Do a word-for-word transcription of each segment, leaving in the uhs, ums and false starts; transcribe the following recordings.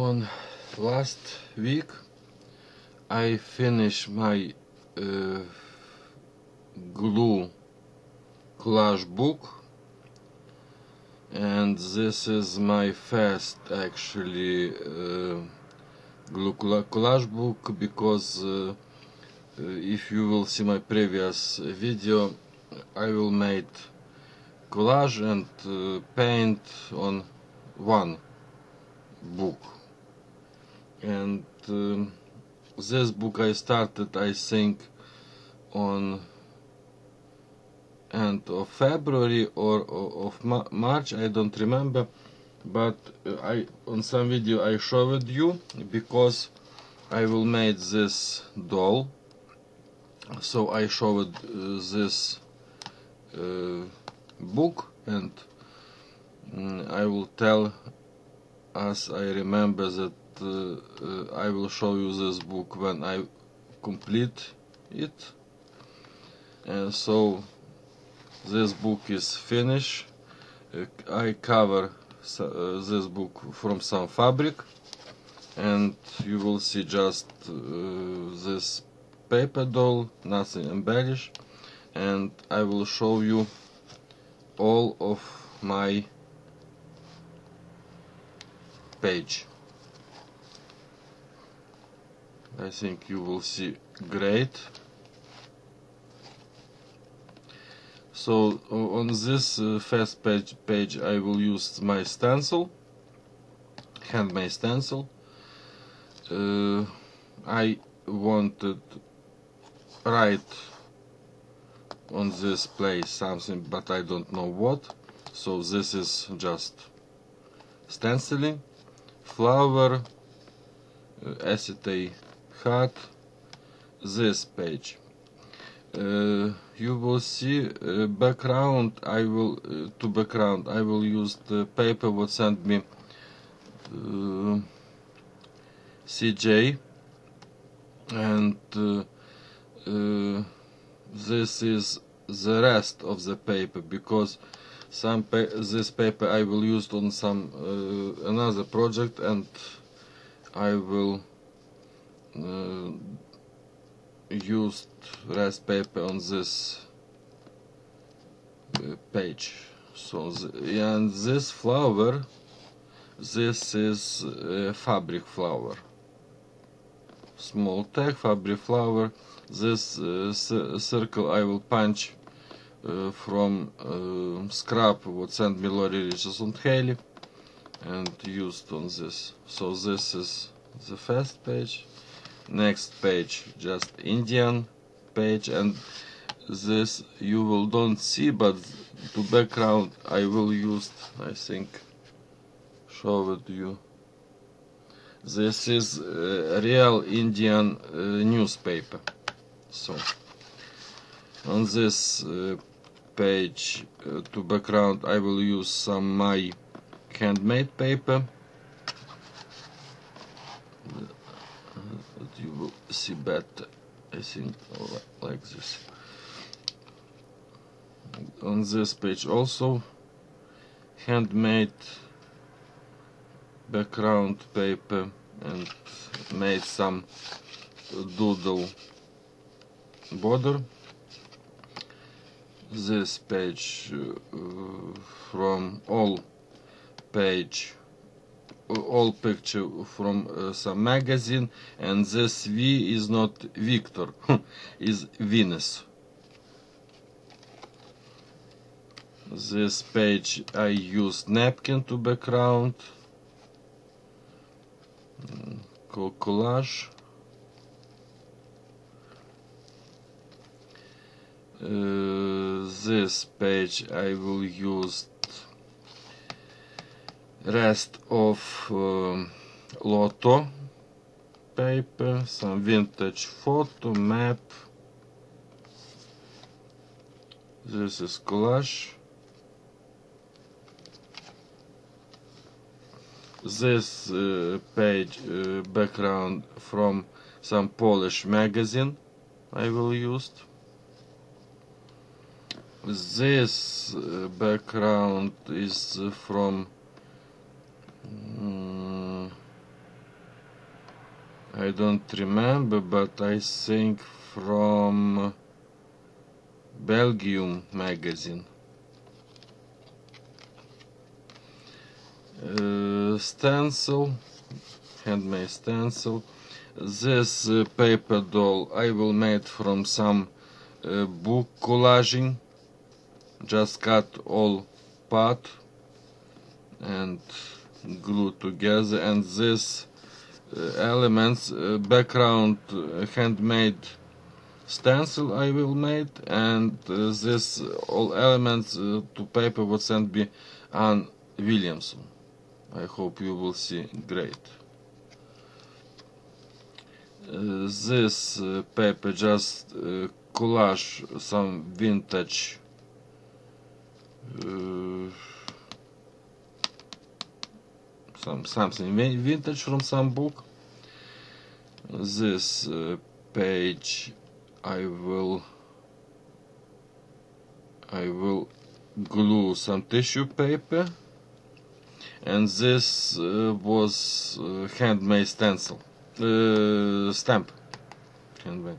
on last week I finished my uh, glue collage book, and this is my first actually uh, glue collage book, because uh, uh, if you will see my previous video, I will make collage and uh, paint on one book. And um, this book I started, I think, on end of February or, or of Ma March, I don't remember, but uh, I on some video I showed you, because I will make this doll. So I showed uh, this uh, book, and um, I will tell, as I remember, that uh, uh, I will show you this book when I complete it. And so this book is finished. Uh, I cover uh, this book from some fabric, and you will see just uh, this paper doll, nothing embellished, and I will show you all of my page. I think you will see great. So on this uh, first page, page I will use my stencil, handmade stencil. Uh, I wanted write on this place something, but I don't know what. So this is just stenciling, flower, uh, acetate heart. This page. Uh, you will see uh, background. I will uh, to background. I will use the paper what sent me uh, C J, and uh, uh, this is the rest of the paper, because some pa this paper I will use on some uh, another project, and I will uh, used rest paper on this uh, page. So the, and this flower, this is uh, fabric flower, small tag fabric flower. This uh, circle I will punch uh, from uh, scrap what sent me Lori Riches and Haley, and used on this. So this is the first page. Next page, just Indian page, and this you will don't see, but to background I will use, I think, show it you. This is uh, real Indian uh, newspaper. So on this uh, page uh, to background I will use some my handmade paper. You will see better, I think, like this. On this page also handmade background paper, and made some doodle border. This page uh, from all page all picture from uh, some magazine, and this V is not Victor, is Venus. This page I used napkin to background, collage. Uh, this page I will use rest of um, Lotto paper, some vintage photo map. This is collage. This uh, page uh, background from some Polish magazine I will use. This uh, background is from um, I don't remember, but I think from Belgium magazine. Uh, stencil, handmade stencil. This uh, paper doll I will make from some uh, book collaging. Just cut all part and glue together, and this uh, elements uh, background uh, handmade stencil I will make, and uh, this uh, all elements uh, to paper was sent by Anne Williamson. I hope you will see great. Uh, this uh, paper just uh, collage some vintage uh, some something vintage from some book. This uh, page I will I will glue some tissue paper, and this uh, was uh, handmade stencil uh, stamp, handmade.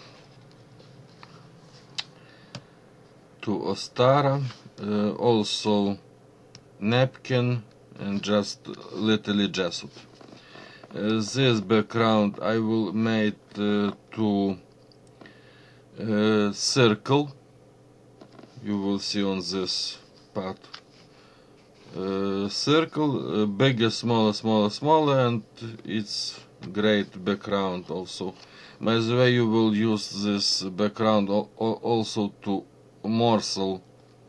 To Ostara, uh, also napkin and just little Jessup. Uh, this background I will make uh, to uh, circle. You will see on this part. Uh, circle, uh, bigger, smaller, smaller, smaller, and it's great background also. By the way, you will use this background al also to morsel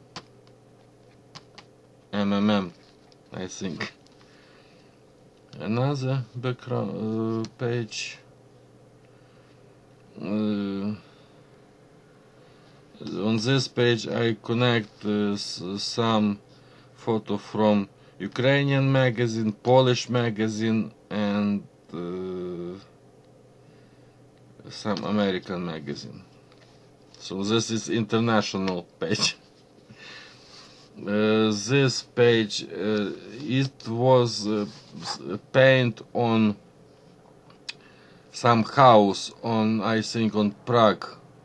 M M M, I think. Another background uh, page. Uh, on this page I connect uh, some photo from Ukrainian magazine, Polish magazine, and uh, some American magazine. So this is international page. Uh, this page uh, it was uh, paint on some house on, I think, on Prague,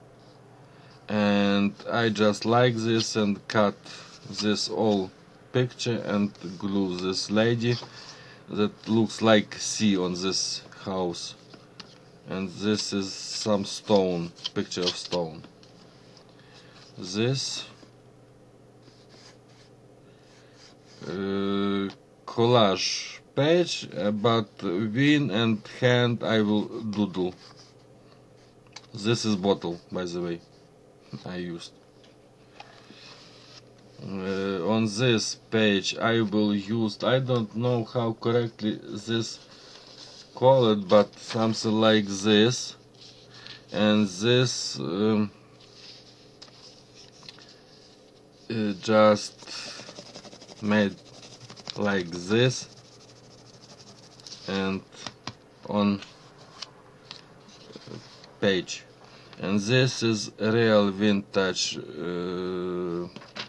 and I just like this and cut this all picture and glue this lady that looks like sea on this house, and this is some stone, picture of stone. This uh, collage page, uh, but wing and hand I will doodle. This is bottle, by the way, I used. Uh, on this page I will use, I don't know how correctly this call it, but something like this, and this um, uh, just made like this, and on page, and this is real vintage uh,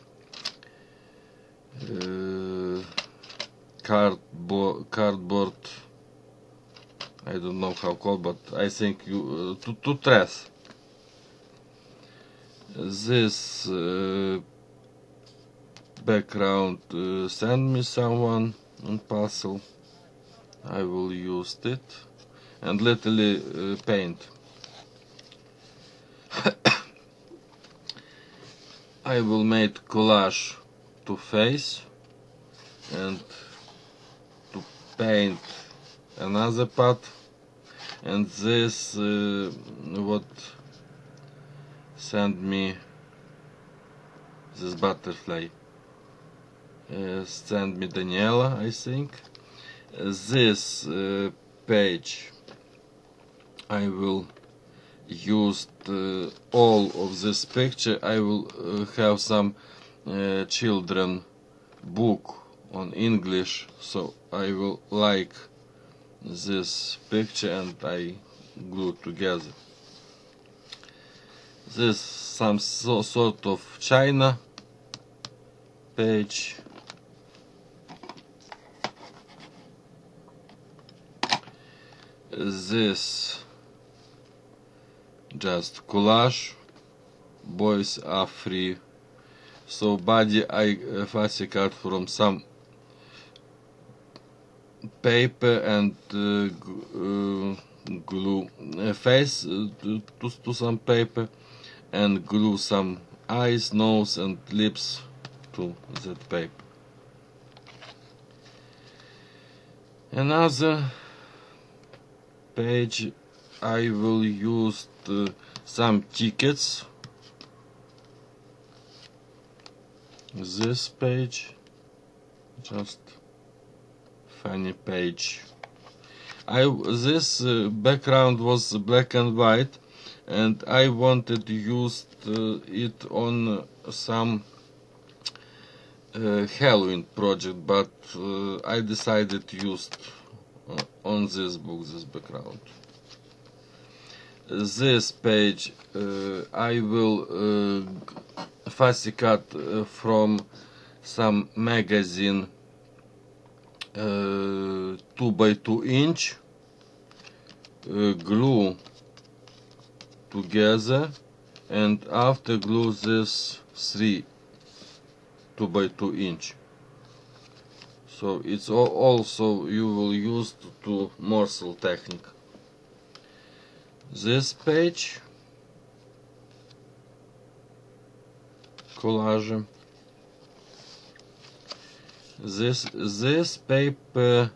uh, cardboard, cardboard, I don't know how called, but I think you uh, to, to dress. This uh, background uh, send me someone on parcel. I will use it, and little uh, paint. I will make collage to face and to paint another part, and this uh, what sent me this butterfly uh, sent me Daniela, I think. This uh, page I will use uh, all of this picture. I will uh, have some uh, children book on English, so I will like this picture and I glue together. This some so, sort of China page. this just collage, boys are free. So body I uh, fancy cut from some paper and uh, uh, glue uh, face uh, to, to some paper and glue some eyes, nose and lips to that paper. Another page I will use uh, some tickets. This page, just funny page. I this uh, background was black and white, and I wanted to use uh, it on uh, some uh, Halloween project, but uh, I decided to use uh, on this book this background. This page uh, I will uh, fussy cut uh, from some magazine uh, two by two inch, uh, glue together, and after glue this three two by two inch. So it's all also you will use to, to morsel technique. This page collage. This this paper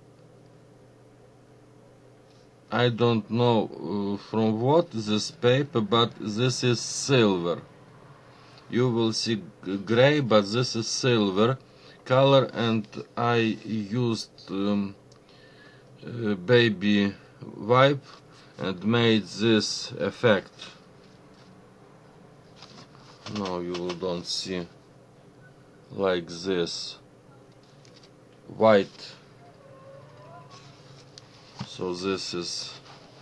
I don't know uh, from what this paper, but this is silver. You will see gray, but this is silver color, and I used um, uh, baby wipe and made this effect. No, you don't see like this white. So this is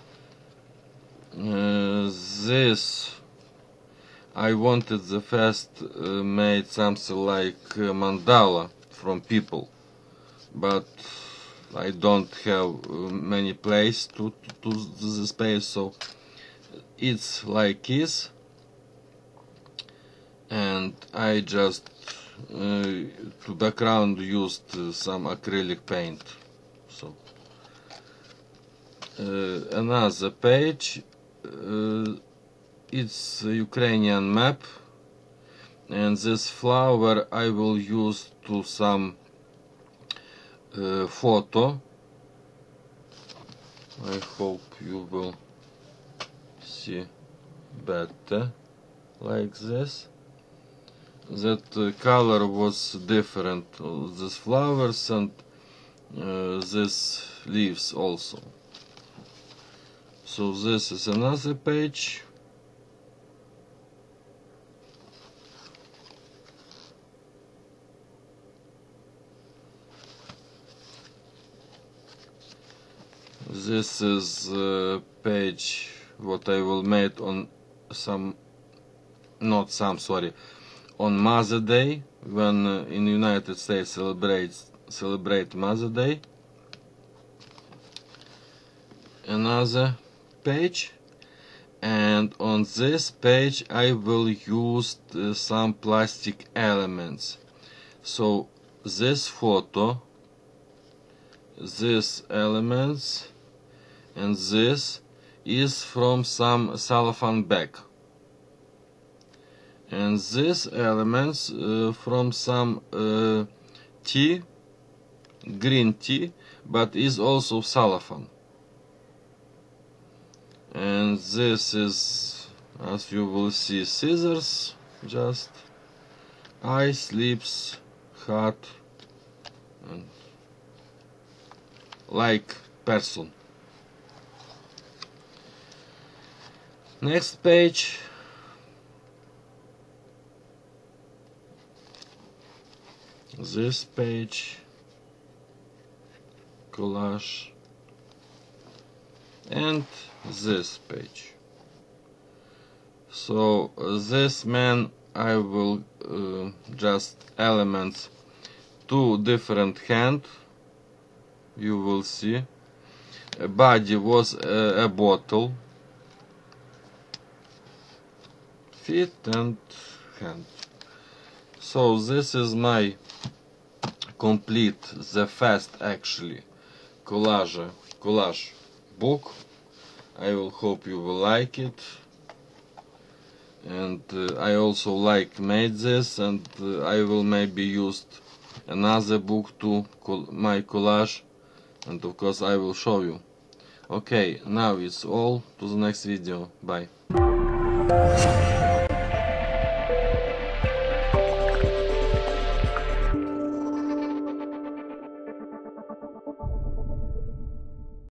uh, this I wanted the first uh, made something like uh, mandala from people, but I don't have uh, many place to, to, to the space, so it's like this, and I just uh, to background used uh, some acrylic paint. So uh, another page, uh, it's a Ukrainian map, and this flower I will use to some uh, photo. I hope you will see better like this. That uh, color was different, uh, these flowers and uh, these leaves also. So this is another page. This is a page what I will make on some, not some, sorry, on Mother Day, when uh, in United States celebrates celebrate Mother Day. Another page, and on this page I will use uh, some plastic elements. So this photo, these elements, and this is from some cellophane bag, and these elements uh, from some uh, tea, green tea, but is also cellophane. And this is, as you will see, scissors, just eyes, lips, heart, and like person. Next page. This page, collage, and this page. So this man I will uh, just elements two different hand, you will see, body was a, a bottle, feet and hand. So this is my complete, the fast actually collage collage book. I will hope you will like it, and uh, I also like made this, and uh, I will maybe use another book to col my collage, and of course I will show you. Okay, now it's all. To the next video. Bye.